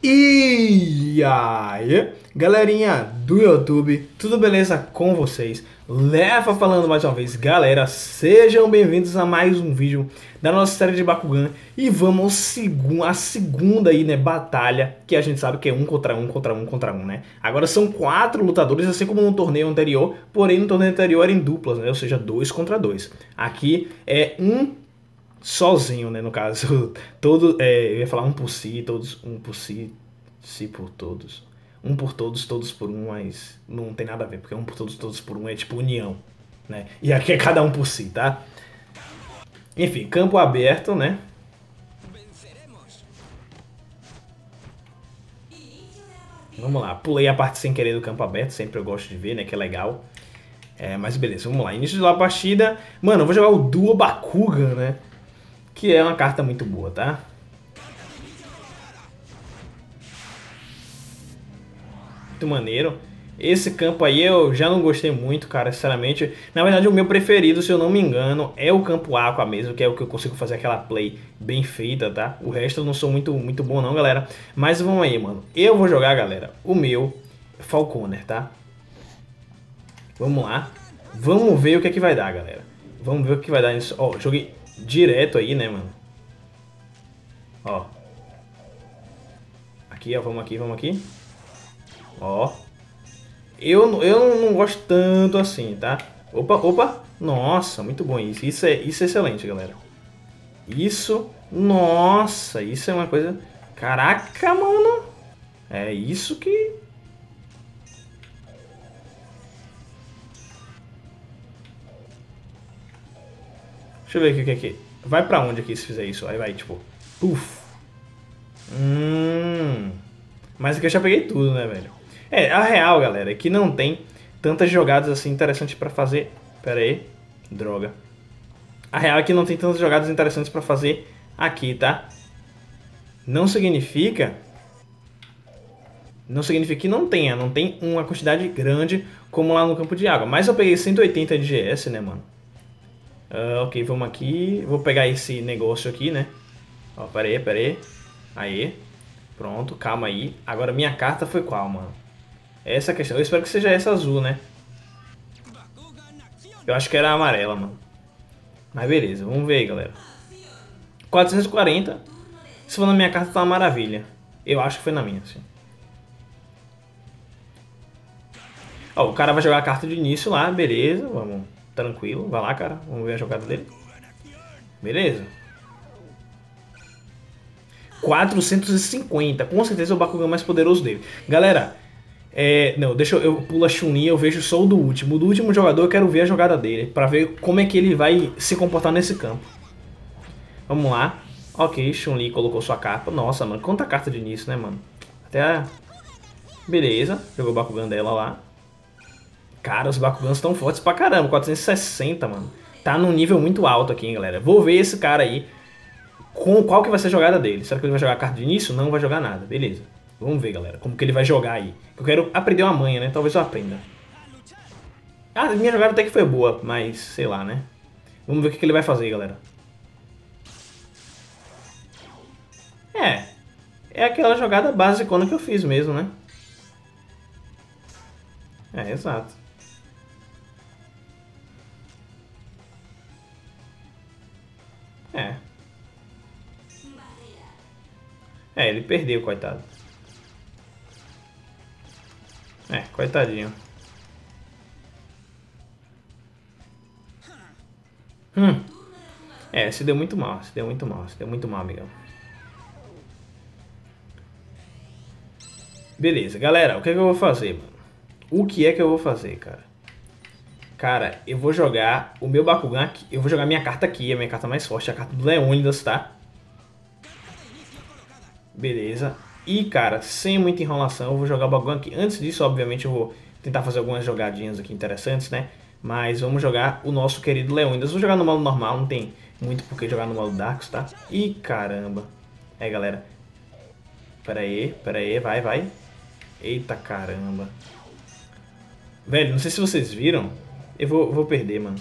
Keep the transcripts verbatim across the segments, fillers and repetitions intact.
E aí, galerinha do YouTube, tudo beleza com vocês? Leva falando mais uma vez, galera, sejam bem-vindos a mais um vídeo da nossa série de Bakugan. E vamos segu a segunda aí, né, batalha, que a gente sabe que é um contra um, contra um, contra um, né? Agora são quatro lutadores, assim como no torneio anterior, porém no torneio anterior era em duplas, né? Ou seja, dois contra dois. Aqui é um sozinho, né, no caso, todo, é, eu ia falar um por si, todos, um por si, si por todos, um por todos, todos por um, mas não tem nada a ver, porque um por todos, todos por um é tipo união, né, e aqui é cada um por si, tá? Enfim, campo aberto, né, vamos lá, pulei a parte sem querer do campo aberto, sempre eu gosto de ver, né, que é legal, é, mas beleza, vamos lá, início da partida, mano, eu vou jogar o Duo Bakugan, né, que é uma carta muito boa, tá? Muito maneiro. Esse campo aí eu já não gostei muito, cara, sinceramente. Na verdade, o meu preferido, se eu não me engano, é o campo Aqua mesmo, que é o que eu consigo fazer aquela play bem feita, tá? O resto eu não sou muito, muito bom não, galera. Mas vamos aí, mano. Eu vou jogar, galera, o meu Falconer, tá? Vamos lá. Vamos ver o que é que vai dar, galera. Vamos ver o que vai dar nisso. Ó, joguei direto aí, né, mano? Ó. Aqui, ó, vamos aqui, vamos aqui. Ó. Eu, eu não gosto tanto assim, tá? Opa, opa. Nossa, muito bom isso. Isso é, isso é excelente, galera. Isso, nossa, isso é uma coisa... Caraca, mano. É isso que... Deixa eu ver aqui o que é que... Vai pra onde aqui se fizer isso? Aí vai, tipo... Puf. Hum... Mas aqui eu já peguei tudo, né, velho? É, a real, galera, é que não tem tantas jogadas assim interessantes pra fazer. Pera aí. Droga. A real é que não tem tantas jogadas interessantes pra fazer aqui, tá? Não significa... Não significa que não tenha. Não tem uma quantidade grande como lá no campo de água. Mas eu peguei cento e oitenta de G S, né, mano? Uh, ok, vamos aqui. Vou pegar esse negócio aqui, né? Ó, pera aí, pera aí. Aí. Pronto, calma aí. Agora minha carta foi qual, mano? Essa é a questão. Eu espero que seja essa azul, né? Eu acho que era a amarela, mano. Mas beleza, vamos ver aí, galera. quatrocentos e quarenta. Se for na minha carta, tá uma maravilha. Eu acho que foi na minha, sim. Ó, o cara vai jogar a carta de início lá, beleza. Vamos, tranquilo. Vai lá, cara. Vamos ver a jogada dele. Beleza. quatrocentos e cinquenta. Com certeza é o Bakugan mais poderoso dele. Galera, é, não, deixa eu, eu pulo a Chun-Li, eu vejo só o do último. O do último jogador eu quero ver a jogada dele, pra ver como é que ele vai se comportar nesse campo. Vamos lá. Ok, Chun-Li colocou sua capa. Nossa, mano, quanta carta de início, né, mano? Até a... Beleza, jogou o Bakugan dela lá. Cara, os Bakugans estão fortes pra caramba, quatrocentos e sessenta, mano. Tá num nível muito alto aqui, hein, galera. Vou ver esse cara aí, com qual que vai ser a jogada dele. Será que ele vai jogar a carta de início? Não vai jogar nada, beleza. Vamos ver, galera, como que ele vai jogar aí. Eu quero aprender uma manha, né? Talvez eu aprenda. Ah, minha jogada até que foi boa, mas sei lá, né? Vamos ver o que ele vai fazer, galera. É, é aquela jogada basicona que eu fiz mesmo, né? É, exato. É. É, ele perdeu, coitado. É, coitadinho. Hum. É, se deu muito mal, se deu muito mal, se deu muito mal, amigão. Beleza, galera, o que é que eu vou fazer, mano? O que é que eu vou fazer, cara? Cara, eu vou jogar o meu Bakugan aqui. Eu vou jogar minha carta aqui, a minha carta mais forte, a carta do Leônidas, tá? Beleza. E, cara, sem muita enrolação, eu vou jogar o Bakugan aqui. Antes disso, obviamente, eu vou tentar fazer algumas jogadinhas aqui interessantes, né? Mas vamos jogar o nosso querido Leônidas. Vou jogar no modo normal, não tem muito por que jogar no modo Darks, tá? Ih, caramba. É, galera. Pera aí, pera aí, vai, vai. Eita, caramba. Velho, não sei se vocês viram. Eu vou, vou perder, mano.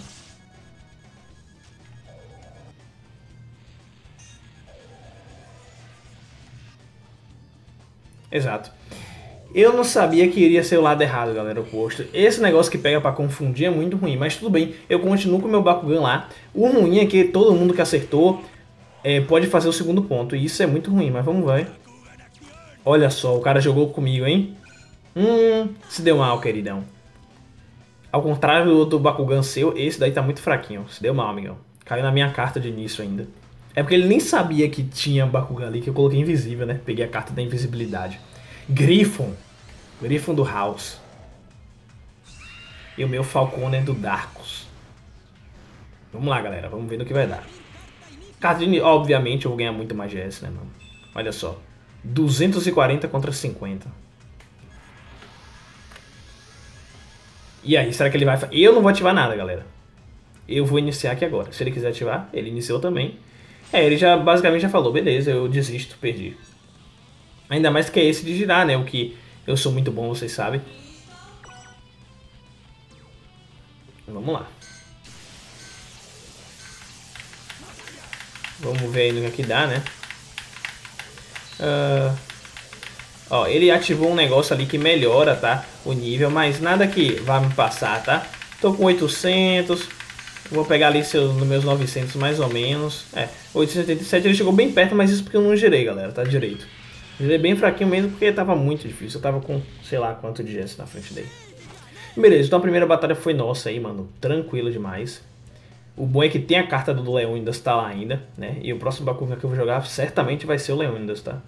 Exato. Eu não sabia que iria ser o lado errado, galera, o oposto. Esse negócio que pega pra confundir é muito ruim, mas tudo bem. Eu continuo com o meu Bakugan lá. O ruim é que todo mundo que acertou é, pode fazer o segundo ponto. E isso é muito ruim, mas vamos ver. Olha só, o cara jogou comigo, hein? Hum, se deu mal, queridão. Ao contrário do outro Bakugan seu, esse daí tá muito fraquinho. Se deu mal, amigão. Caiu na minha carta de início ainda. É porque ele nem sabia que tinha Bakugan ali, que eu coloquei invisível, né? Peguei a carta da invisibilidade. Griffon. Griffon do House. E o meu Falconer do Darkus. Vamos lá, galera. Vamos ver no que vai dar. Carta de... Obviamente eu vou ganhar muito mais G S, né, mano? Olha só. duzentos e quarenta contra cinquenta. E aí, será que ele vai... Eu não vou ativar nada, galera. Eu vou iniciar aqui agora. Se ele quiser ativar, ele iniciou também. É, ele já basicamente já falou, beleza, eu desisto, perdi. Ainda mais que é esse de girar, né? O que eu sou muito bom, vocês sabem. Vamos lá. Vamos ver aí no que dá, né? Uh, ó, ele ativou um negócio ali que melhora, tá? O nível, mas nada que vá me passar, tá? Tô com oitocentos. Vou pegar ali seu, nos meus novecentos mais ou menos. É, oitocentos e setenta e sete ele chegou bem perto, mas isso porque eu não girei, galera, tá direito. Girei bem fraquinho mesmo porque tava muito difícil. Eu tava com, sei lá, quanto de G S na frente dele. Beleza, então a primeira batalha foi nossa aí, mano. Tranquilo demais. O bom é que tem a carta do Leônidas, tá lá ainda, né? E o próximo Bakugan que eu vou jogar certamente vai ser o Leônidas, tá?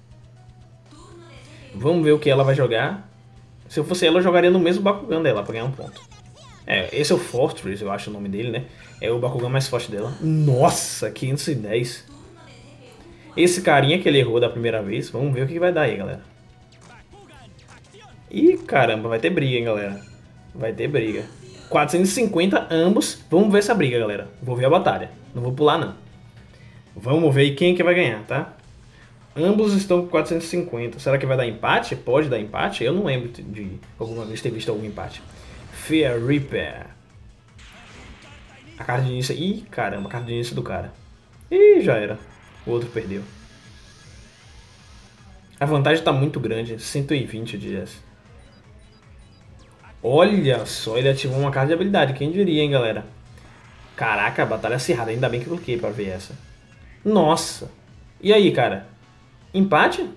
Vamos ver o que ela vai jogar. Se eu fosse ela, eu jogaria no mesmo Bakugan dela pra ganhar um ponto. É, esse é o Fortress, eu acho o nome dele, né? É o Bakugan mais forte dela. Nossa, quinhentos e dez. Esse carinha que ele errou da primeira vez. Vamos ver o que vai dar aí, galera. Ih, caramba, vai ter briga, hein, galera. Vai ter briga. quatrocentos e cinquenta ambos. Vamos ver essa briga, galera. Vou ver a batalha. Não vou pular, não. Vamos ver quem é que vai ganhar, tá? Ambos estão com quatrocentos e cinquenta. Será que vai dar empate? Pode dar empate? Eu não lembro de alguma vez ter visto algum empate. Fear Reaper. A carta de início... Ih, caramba, a carta de início do cara. Ih, já era. O outro perdeu. A vantagem tá muito grande. cento e vinte de G S. Olha só, ele ativou uma carta de habilidade. Quem diria, hein, galera? Caraca, batalha acirrada. Ainda bem que eu cliquei pra ver essa. Nossa. E aí, cara? Empate?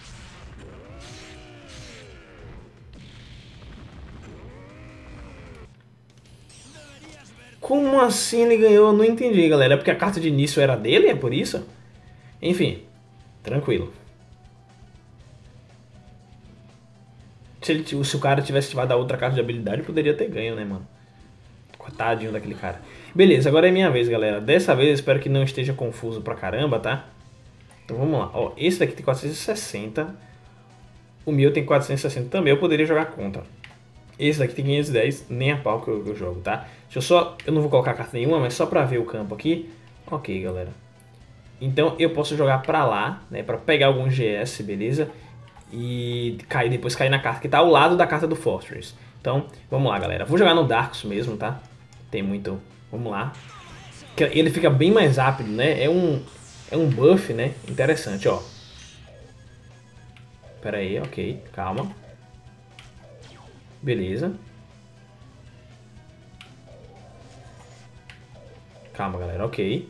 Como assim ele ganhou? Eu não entendi, galera. É porque a carta de início era dele? É por isso? Enfim, tranquilo. Se, ele, se o cara tivesse ativado a outra carta de habilidade, poderia ter ganho, né, mano? Coitadinho daquele cara. Beleza, agora é minha vez, galera. Dessa vez eu espero que não esteja confuso pra caramba, tá? Então vamos lá. Ó, esse daqui tem quatrocentos e sessenta. O meu tem quatrocentos e sessenta também. Eu poderia jogar contra. Esse daqui tem quinhentos e dez. Nem a pau que eu, que eu jogo, tá? Deixa eu só... Eu não vou colocar carta nenhuma, mas só pra ver o campo aqui. Ok, galera. Então eu posso jogar pra lá, né? Pra pegar algum G S, beleza? E cair, depois cair na carta que tá ao lado da carta do Fortress. Então, vamos lá, galera. Vou jogar no Darkus mesmo, tá? Tem muito... Vamos lá. Ele fica bem mais rápido, né? É um, é um buff, né? Interessante, ó. Pera aí, ok. Calma. Beleza. Calma, galera. Ok.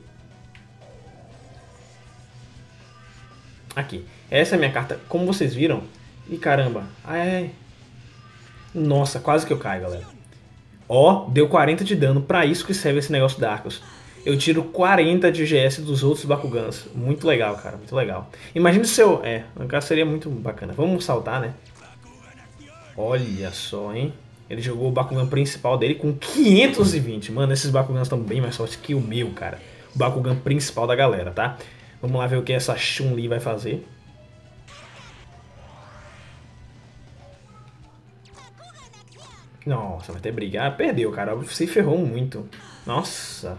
Aqui. Essa é a minha carta. Como vocês viram... Ih, caramba. Ai... Nossa, quase que eu caio, galera. Ó, deu quarenta de dano. Pra isso que serve esse negócio da Arcos. Eu tiro quarenta de G S dos outros Bakugans. Muito legal, cara. Muito legal. Imagina se eu... É, no caso seria muito bacana. Vamos saltar, né? Olha só, hein? Ele jogou o Bakugan principal dele com quinhentos e vinte. Mano, esses Bakugans estão bem mais fortes que o meu, cara. O Bakugan principal da galera, tá? Vamos lá ver o que essa Chun-Li vai fazer. Nossa, vai ter briga. Ah, perdeu, cara. Se ferrou muito. Nossa.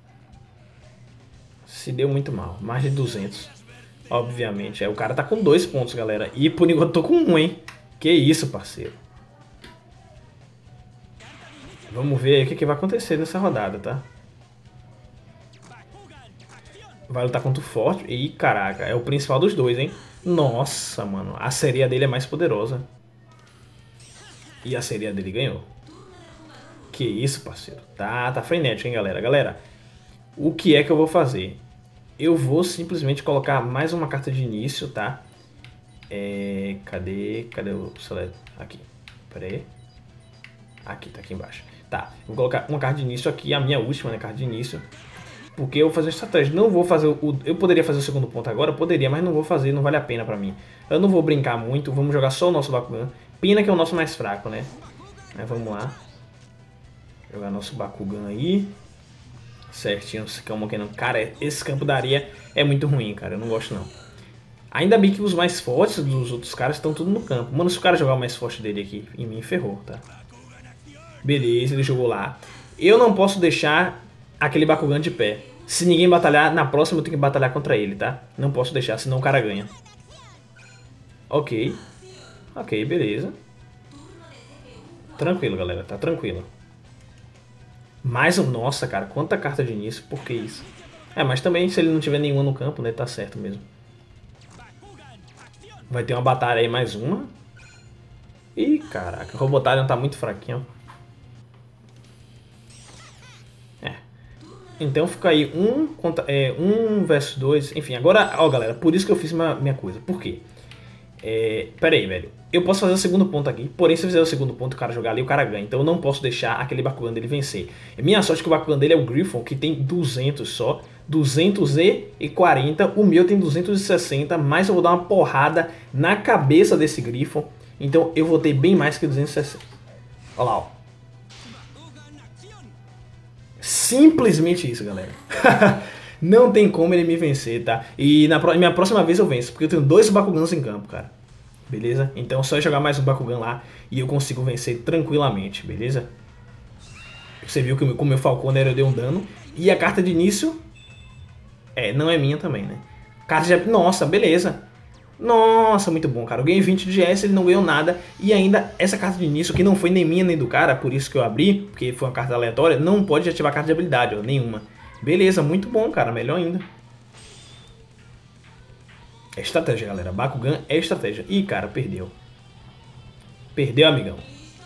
Se deu muito mal. Mais de duzentos. Obviamente. É, o cara tá com dois pontos, galera. E por enquanto eu tô com um, hein? Que isso, parceiro. Vamos ver aí o que, que vai acontecer nessa rodada, tá? Vai lutar contra o Forte. Ih, caraca. É o principal dos dois, hein? Nossa, mano. A sereia dele é mais poderosa. E a sereia dele ganhou. Que isso, parceiro. Tá, tá frenético, hein, galera. Galera, o que é que eu vou fazer? Eu vou simplesmente colocar mais uma carta de início, tá? É... Cadê? Cadê o select? Aqui. Pera aí. Aqui, tá aqui embaixo. Tá, vou colocar uma carta de início aqui, a minha última, né, carta de início. Porque eu vou fazer uma estratégia. Não vou fazer o... Eu poderia fazer o segundo ponto agora? Poderia, mas não vou fazer, não vale a pena pra mim. Eu não vou brincar muito, vamos jogar só o nosso Bakugan. Pena que é o nosso mais fraco, né? Mas vamos lá. Jogar nosso Bakugan aí. Certinho, calma que não. Cara, esse campo da areia é muito ruim, cara. Eu não gosto não. Ainda bem que os mais fortes dos outros caras estão tudo no campo. Mano, se o cara jogar o mais forte dele aqui em mim, ferrou, tá? Beleza, ele jogou lá. Eu não posso deixar aquele Bakugan de pé. Se ninguém batalhar, na próxima eu tenho que batalhar contra ele, tá? Não posso deixar, senão o cara ganha. Ok. Ok, beleza. Tranquilo, galera, tá tranquilo. Mais um... Nossa, cara, quanta carta de início, por que isso? É, mas também se ele não tiver nenhuma no campo, né, tá certo mesmo. Vai ter uma batalha aí, mais uma. Ih, caraca, o Robotarian tá muito fraquinho. É. Então fica aí um, contra, é, um versus dois. Enfim, agora, ó, galera, por isso que eu fiz minha, minha coisa. Por quê? É, pera aí, velho. Eu posso fazer o segundo ponto aqui, porém se eu fizer o segundo ponto o cara jogar ali, o cara ganha. Então eu não posso deixar aquele Bakugan dele vencer. É minha sorte que o Bakugan dele é o Griffon, que tem duzentos só. duzentos e quarenta, o meu tem duzentos e sessenta, mas eu vou dar uma porrada na cabeça desse Griffon. Então eu vou ter bem mais que duzentos e sessenta. Olha lá, ó. Simplesmente isso, galera. Não tem como ele me vencer, tá? E na minha próxima vez eu venço, porque eu tenho dois Bakugans em campo, cara. Beleza? Então é só jogar mais um Bakugan lá e eu consigo vencer tranquilamente, beleza? Você viu que com o meu Falcone eu dei um dano. E a carta de início... É, não é minha também, né? Carta de... Nossa, beleza. Nossa, muito bom, cara. Eu ganhei vinte de G S, ele não ganhou nada. E ainda, essa carta de início, que não foi nem minha nem do cara, por isso que eu abri, porque foi uma carta aleatória, não pode ativar a carta de habilidade, ó, nenhuma. Beleza, muito bom, cara. Melhor ainda. É estratégia, galera. Bakugan é estratégia. Ih, cara, perdeu. Perdeu, amigão.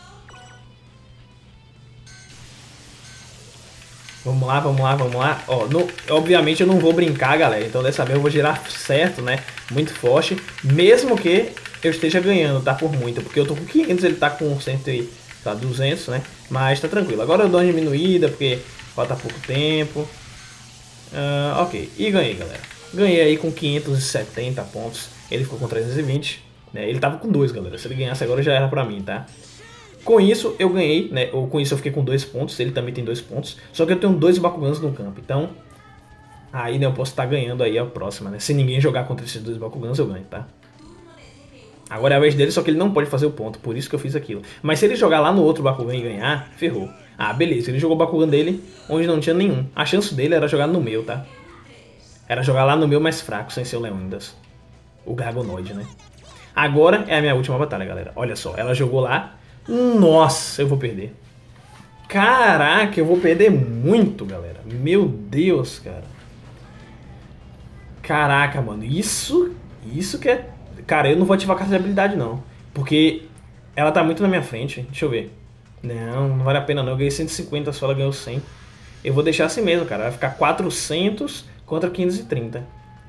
Vamos lá, vamos lá, vamos lá. Ó, no, obviamente eu não vou brincar, galera. Então dessa vez eu vou girar certo, né? Muito forte. Mesmo que eu esteja ganhando, tá? Por muito. Porque eu tô com quinhentos, ele tá com cem e... Tá, duzentos, né? Mas tá tranquilo. Agora eu dou uma diminuída, porque falta pouco tempo. Uh, ok. E ganhei, galera. Ganhei aí com quinhentos e setenta pontos. Ele ficou com trezentos e vinte. Né? Ele tava com dois, galera. Se ele ganhasse agora já era pra mim, tá? Com isso eu ganhei, né? Ou com isso eu fiquei com dois pontos. Ele também tem dois pontos. Só que eu tenho dois Bakugans no campo. Então, aí né, eu posso estar ganhando aí a próxima, né? Se ninguém jogar contra esses dois Bakugans, eu ganho, tá? Agora é a vez dele, só que ele não pode fazer o ponto. Por isso que eu fiz aquilo. Mas se ele jogar lá no outro Bakugan e ganhar, ferrou. Ah, beleza. Ele jogou o Bakugan dele onde não tinha nenhum. A chance dele era jogar no meu, tá? Era jogar lá no meu mais fraco, sem ser o Leonidas. O Gargonoid, né? Agora é a minha última batalha, galera. Olha só, ela jogou lá. Nossa, eu vou perder. Caraca, eu vou perder muito, galera. Meu Deus, cara. Caraca, mano. Isso, isso que é... Cara, eu não vou ativar a carta de habilidade, não. Porque ela tá muito na minha frente. Deixa eu ver. Não, não vale a pena não. Eu ganhei cento e cinquenta só, ela ganhou cem. Eu vou deixar assim mesmo, cara. Vai ficar quatrocentos contra quinhentos e trinta.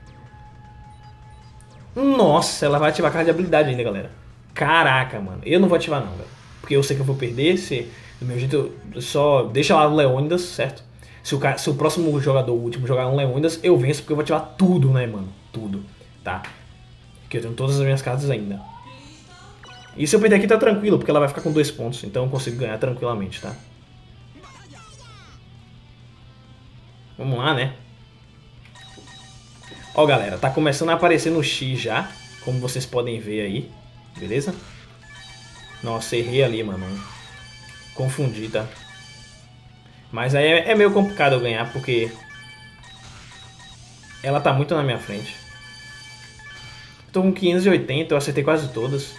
Nossa, ela vai ativar a carta de habilidade ainda, galera. Caraca, mano. Eu não vou ativar não, velho. Porque eu sei que eu vou perder. Se, do meu jeito, eu só deixa lá o Leônidas, certo? Se o, cara, se o próximo jogador, o último jogar um Leônidas, eu venço porque eu vou ativar tudo, né, mano? Tudo, tá? Porque eu tenho todas as minhas cartas ainda. E se eu perder aqui tá tranquilo, porque ela vai ficar com dois pontos. Então eu consigo ganhar tranquilamente, tá? Vamos lá, né? Ó, galera, tá começando a aparecer no X já. Como vocês podem ver aí. Beleza? Nossa, errei ali, mano. Confundi, tá? Mas aí é, é meio complicado eu ganhar, porque ela tá muito na minha frente. Tô com quinhentos e oitenta, eu acertei quase todas.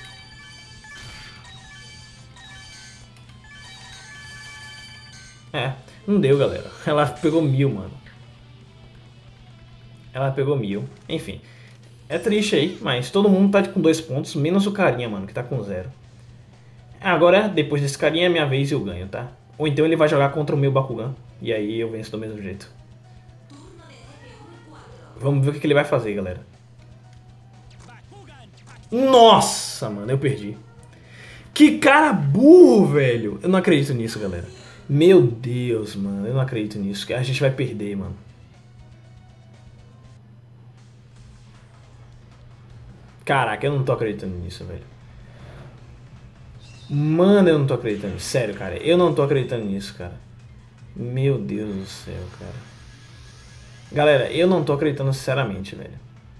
É, não deu, galera. Ela pegou mil, mano. Ela pegou mil. Enfim. É triste aí, mas todo mundo tá com dois pontos, menos o carinha, mano, que tá com zero. Agora, depois desse carinha, é minha vez e eu ganho, tá? Ou então ele vai jogar contra o meu Bakugan, e aí eu venço do mesmo jeito. Vamos ver o que ele vai fazer, galera. Nossa, mano, eu perdi. Que cara burro, velho. Eu não acredito nisso, galera. Meu Deus, mano, eu não acredito nisso. A gente vai perder, mano. Caraca, eu não tô acreditando nisso, velho. Mano, eu não tô acreditando nisso. Sério, cara. Eu não tô acreditando nisso, cara. Meu Deus do céu, cara. Galera, eu não tô acreditando sinceramente, velho.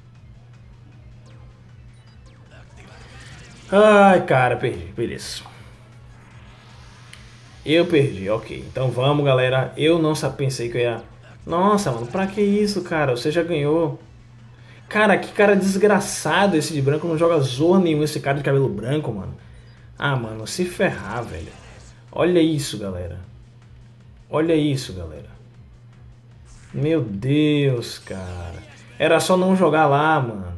Ai, cara, perdi. Beleza. Eu perdi, ok. Então vamos, galera. Eu não pensei que eu ia... Nossa, mano, pra que isso, cara? Você já ganhou. Cara, que cara desgraçado esse de branco. Não joga zorra nenhum esse cara de cabelo branco, mano. Ah, mano, se ferrar, velho. Olha isso, galera. Olha isso, galera. Meu Deus, cara. Era só não jogar lá, mano.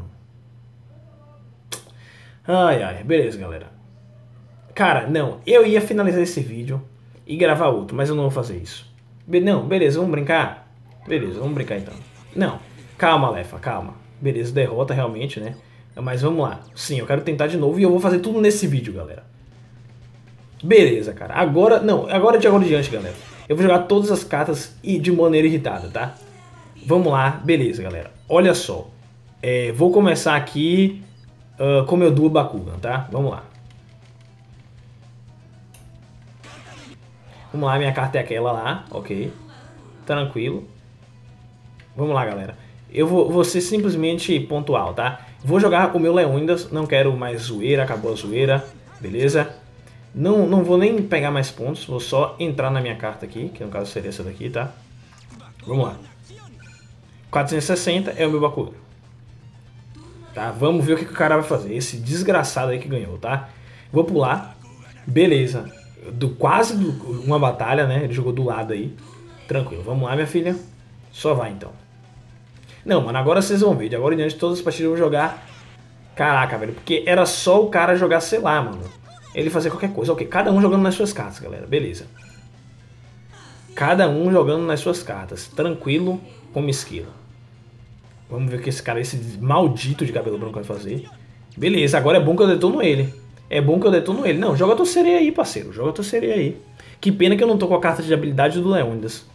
Ai, ai. Beleza, galera. Cara, não. Eu ia finalizar esse vídeo e gravar outro, mas eu não vou fazer isso. Be não, beleza, vamos brincar? Beleza, vamos brincar então. Não, calma, Lefa, calma. Beleza, derrota realmente, né? Mas vamos lá. Sim, eu quero tentar de novo e eu vou fazer tudo nesse vídeo, galera. Beleza, cara. Agora, não, agora de agora em diante, galera. Eu vou jogar todas as cartas e de maneira irritada, tá? Vamos lá, beleza, galera. Olha só. É, vou começar aqui uh, com meu duo Bakugan, tá? Vamos lá. Vamos lá, minha carta é aquela lá, ok. Tranquilo. Vamos lá, galera. Eu vou, vou ser simplesmente pontual, tá? Vou jogar o meu Leônidas, não quero mais zoeira, acabou a zoeira, beleza? Não, não vou nem pegar mais pontos, vou só entrar na minha carta aqui, que no caso seria essa daqui, tá? Vamos lá. quatrocentos e sessenta é o meu Bakugan. Tá, vamos ver o que, que o cara vai fazer. Esse desgraçado aí que ganhou, tá? Vou pular. Beleza. Do, quase do, uma batalha, né? Ele jogou do lado aí. Tranquilo. Vamos lá, minha filha. Só vai, então. Não, mano. Agora vocês vão ver. De agora em diante, todas as partidas eu vou jogar... Caraca, velho. Porque era só o cara jogar, sei lá, mano. Ele fazer qualquer coisa. Ok. Cada um jogando nas suas cartas, galera. Beleza. Cada um jogando nas suas cartas. Tranquilo como esquilo. Vamos ver o que esse cara, esse maldito de cabelo branco vai fazer. Beleza. Agora é bom que eu detono ele. É bom que eu detono ele. Não, joga a tua sereia aí, parceiro. Joga a tua sereia aí. Que pena que eu não tô com a carta de habilidade do Leônidas.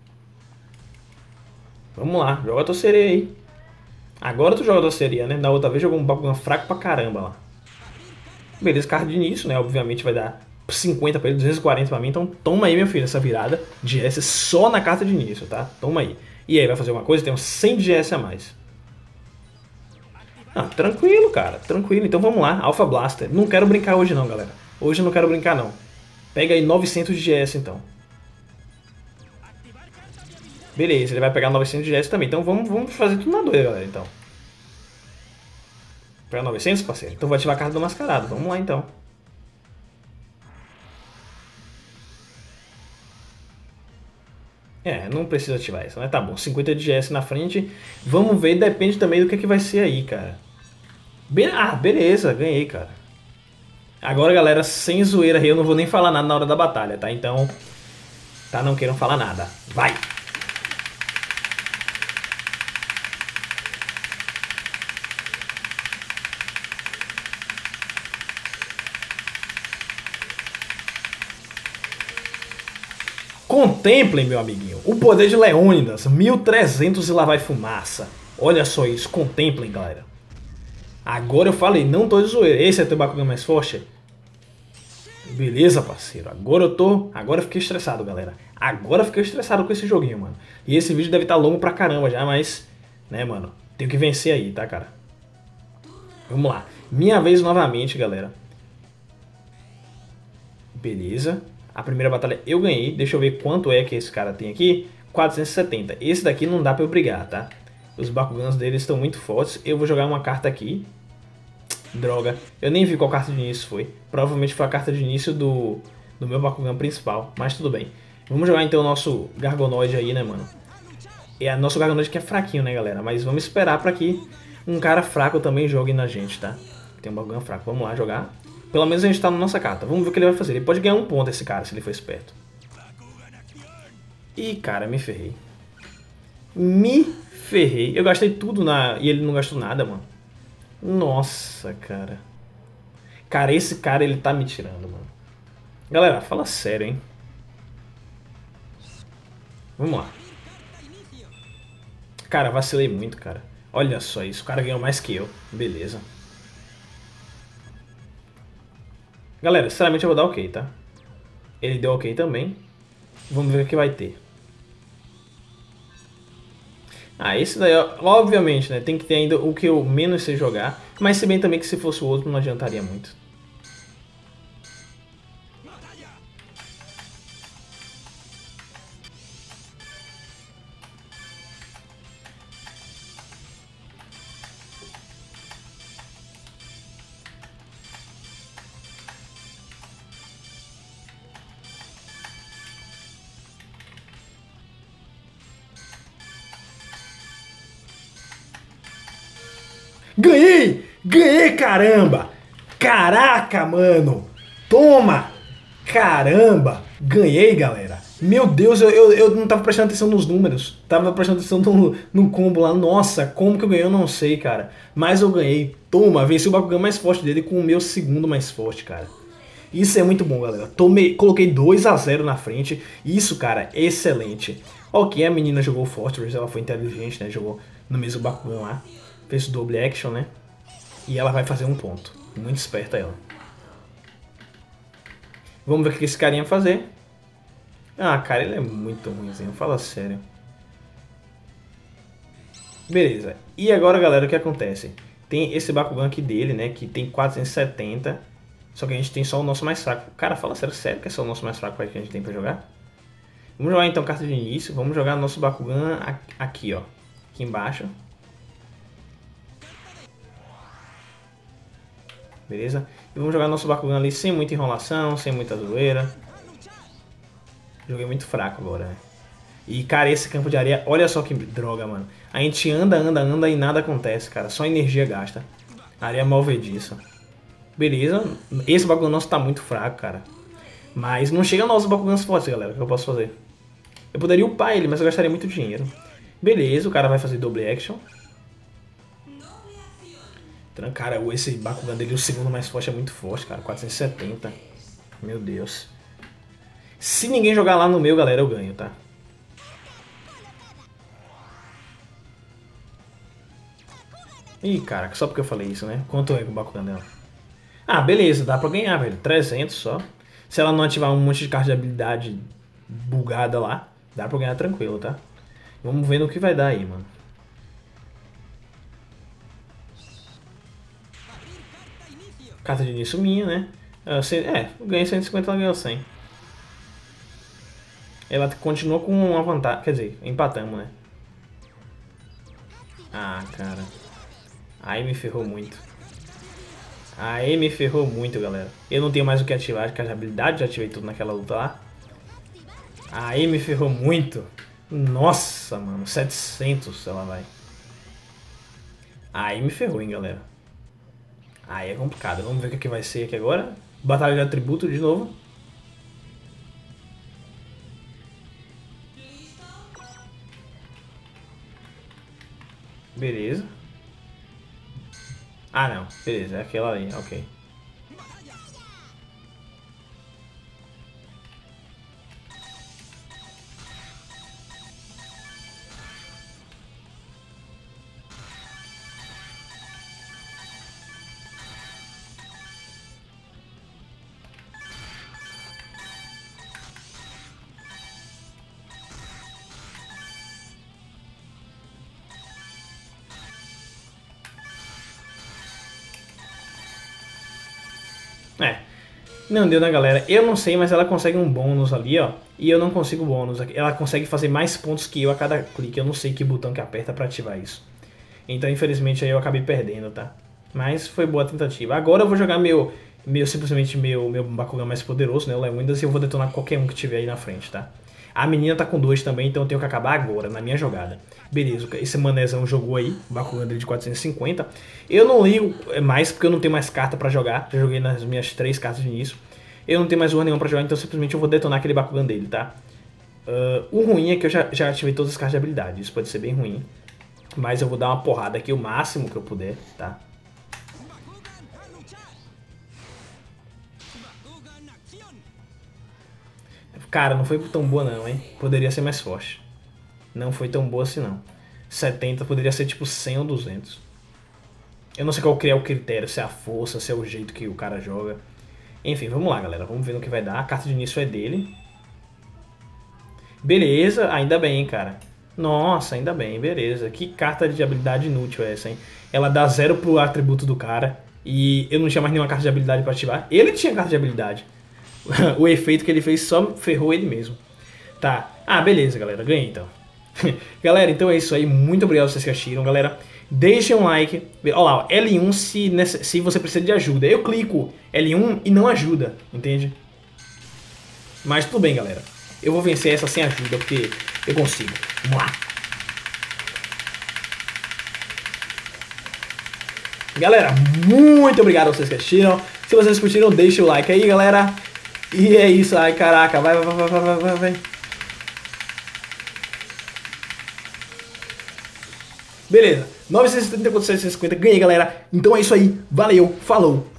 Vamos lá, joga a tua sereia aí. Agora tu joga a tua sereia, né? Na outra vez jogou um Bakugan fraco pra caramba lá. Beleza, carta de início, né? Obviamente vai dar cinquenta pra ele, duzentos e quarenta pra mim. Então toma aí, meu filho, essa virada de G S só na carta de início, tá? Toma aí. E aí, vai fazer alguma coisa? Tem uns cem de G S a mais. Ah, tranquilo, cara, tranquilo. Então vamos lá, Alpha Blaster. Não quero brincar hoje não, galera. Hoje eu não quero brincar não. Pega aí novecentos de G S então. Beleza, ele vai pegar novecentos de G S também. Então vamos, vamos fazer tudo na doida, galera, então. Pegar novecentos, parceiro? Então vou ativar a carta do mascarado. Vamos lá, então. É, não precisa ativar essa, né? Tá bom, cinquenta de G S na frente. Vamos ver, depende também do que, é que vai ser aí, cara. Be ah, beleza, ganhei, cara. Agora, galera, sem zoeira aí, eu não vou nem falar nada na hora da batalha, tá? Então, tá, não queiram falar nada. Vai! Contemplem, meu amiguinho, o poder de Leônidas, mil e trezentos e lá vai fumaça. Olha só isso, contemplem, galera. Agora eu falei, não tô de zoeira. Esse é teu Bakugan mais forte? Beleza, parceiro. Agora eu tô... Agora eu fiquei estressado, galera. Agora eu fiquei estressado com esse joguinho, mano. E esse vídeo deve estar longo pra caramba já, mas... Né, mano? Tenho que vencer aí, tá, cara? Vamos lá. Minha vez novamente, galera. Beleza. A primeira batalha eu ganhei. Deixa eu ver quanto é que esse cara tem aqui. quatrocentos e setenta. Esse daqui não dá pra eu brigar, tá? Os Bakugans dele estão muito fortes. Eu vou jogar uma carta aqui. Droga. Eu nem vi qual carta de início foi. Provavelmente foi a carta de início do, do meu Bakugan principal. Mas tudo bem. Vamos jogar então o nosso Gargonoid aí, né, mano? É o nosso Gargonoid que é fraquinho, né, galera? Mas vamos esperar pra que um cara fraco também jogue na gente, tá? Tem um Bakugan fraco. Vamos lá jogar. Pelo menos a gente tá na nossa carta. Vamos ver o que ele vai fazer. Ele pode ganhar um ponto esse cara, se ele for esperto. Ih, cara, me ferrei. Me ferrei. Eu gastei tudo na... E ele não gastou nada, mano. Nossa, cara. Cara, esse cara, ele tá me tirando, mano. Galera, fala sério, hein. Vamos lá. Cara, vacilei muito, cara. Olha só isso. O cara ganhou mais que eu. Beleza. Galera, sinceramente eu vou dar ok, tá? Ele deu ok também. Vamos ver o que vai ter. Ah, esse daí, obviamente, né? Tem que ter ainda o que eu menos sei jogar. Mas se bem também que se fosse o outro não adiantaria muito. Ganhei! Ganhei, caramba! Caraca, mano! Toma! Caramba! Ganhei, galera! Meu Deus, eu, eu, eu não tava prestando atenção nos números. Tava prestando atenção no, no combo lá. Nossa, como que eu ganhei eu não sei, cara. Mas eu ganhei. Toma, venci o Bakugan mais forte dele com o meu segundo mais forte, cara. Isso é muito bom, galera. Tomei, coloquei dois a zero na frente. Isso, cara, é excelente. Ok, a menina jogou Fortress, ela foi inteligente, né? Jogou no mesmo Bakugan lá. Fez o double action, né? E ela vai fazer um ponto. Muito esperta ela. Vamos ver o que esse carinha vai fazer. Ah, cara, ele é muito ruimzinho. Fala sério. Beleza. E agora, galera, o que acontece? Tem esse Bakugan aqui dele, né? Que tem quatrocentos e setenta. Só que a gente tem só o nosso mais fraco. Cara, fala sério, sério que é só o nosso mais fraco que a gente tem pra jogar? Vamos jogar então carta de início. Vamos jogar nosso Bakugan aqui, ó. Aqui embaixo. Beleza? E vamos jogar nosso Bakugan ali sem muita enrolação, sem muita zoeira. Joguei muito fraco agora, né? E, cara, esse campo de areia, olha só que droga, mano. A gente anda, anda, anda e nada acontece, cara. Só energia gasta. Areia malvediça. Beleza. Esse Bakugan nosso tá muito fraco, cara. Mas não chega aos Bakugans fortes, galera. O que eu posso fazer? Eu poderia upar ele, mas eu gastaria muito dinheiro. Beleza, o cara vai fazer double action. Cara, esse Bakugan dele, o segundo mais forte, é muito forte, cara. quatrocentos e setenta. Meu Deus. Se ninguém jogar lá no meu, galera, eu ganho, tá? Ih, cara, só porque eu falei isso, né? Quanto é com o Bakugan dela? Ah, beleza, dá pra ganhar, velho. trezentos só. Se ela não ativar um monte de carta de habilidade bugada lá, dá pra ganhar tranquilo, tá? Vamos ver no que vai dar aí, mano. Carta de início minha, né? É, eu ganhei cento e cinquenta, ela ganhou cem. Ela continua com uma vantagem, quer dizer, empatamos, né? Ah, cara. Aí me ferrou muito. Aí me ferrou muito, galera. Eu não tenho mais o que ativar, que as habilidades, já ativei tudo naquela luta lá. Aí me ferrou muito. Nossa, mano, setecentos ela vai. Aí me ferrou, hein, galera. Aí é complicado. Vamos ver o que, que vai ser aqui agora. Batalha de atributo de novo. Beleza. Ah, não. Beleza, é aquela ali. Ok. É, não deu, né, galera? Eu não sei, mas ela consegue um bônus ali, ó. E eu não consigo bônus. Ela consegue fazer mais pontos que eu a cada clique. Eu não sei que botão que aperta pra ativar isso. Então, infelizmente, aí eu acabei perdendo, tá? Mas foi boa a tentativa. Agora eu vou jogar meu, meu simplesmente meu, meu Bakugan mais poderoso, né? O Lewindas, e eu vou detonar qualquer um que tiver aí na frente, tá? A menina tá com dois também, então eu tenho que acabar agora, na minha jogada. Beleza, esse manezão jogou aí, o Bakugan dele de quatrocentos e cinquenta. Eu não ligo mais porque eu não tenho mais carta pra jogar. Já joguei nas minhas três cartas de início. Eu não tenho mais urna nenhuma pra jogar, então simplesmente eu vou detonar aquele Bakugan dele, tá? Uh, o ruim é que eu já, já ativei todas as cartas de habilidade, isso pode ser bem ruim. Mas eu vou dar uma porrada aqui o máximo que eu puder, tá? Cara, não foi tão boa não, hein? Poderia ser mais forte. Não foi tão boa assim não. setenta poderia ser tipo cem ou duzentos. Eu não sei qual que é o critério, se é a força, se é o jeito que o cara joga. Enfim, vamos lá, galera. Vamos ver no que vai dar. A carta de início é dele. Beleza, ainda bem, cara. Nossa, ainda bem, beleza. Que carta de habilidade inútil é essa, hein? Ela dá zero pro atributo do cara. E eu não tinha mais nenhuma carta de habilidade pra ativar. Ele tinha carta de habilidade. O efeito que ele fez só ferrou ele mesmo. Tá. Ah, beleza, galera. Ganhei, então. Galera, então é isso aí. Muito obrigado vocês que assistiram, galera. Deixem um like. Olha lá, ó, L um se, se você precisa de ajuda. Eu clico L um e não ajuda, entende? Mas tudo bem, galera. Eu vou vencer essa sem ajuda, porque eu consigo. Vamos lá. Galera, muito obrigado a vocês que assistiram. Se vocês curtiram, deixa o like aí, galera. E é isso. Ai, caraca. Vai, vai, vai, vai, vai, vai. Beleza. novecentos e setenta contra setecentos e cinquenta. Ganhei, galera. Então é isso aí. Valeu. Falou.